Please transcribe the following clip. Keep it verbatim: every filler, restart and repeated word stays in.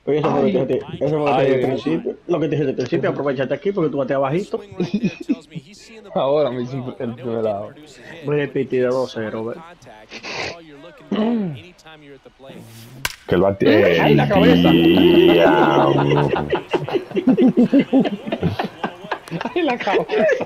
Oye, eso fue lo que te dije, eso fue lo que te Ay, dije al Dios. principio. Lo que te dije al principio, aprovechate aquí porque tú bateas bajito. Ahora me hizo el primer lado. Voy a piti de dos cero, ¿ves? Que el Mm, bate. ¡Ay, la ¡El cabeza! diablo! ¡Ay, la cabeza!